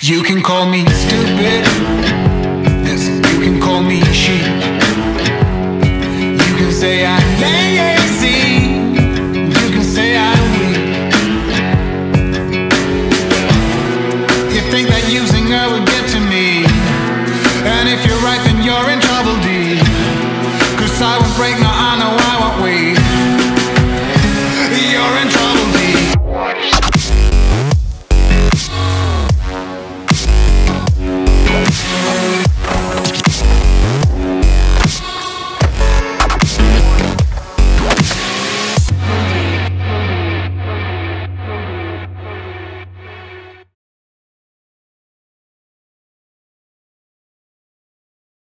You can call me stupid, yes, you can call me sheep. You can say I'm lazy, you can say I'm weak. You think that using her would get to me, and if you're right then you're in trouble deep. 'Cause I won't break, no I know I won't wait. You're in trouble deep.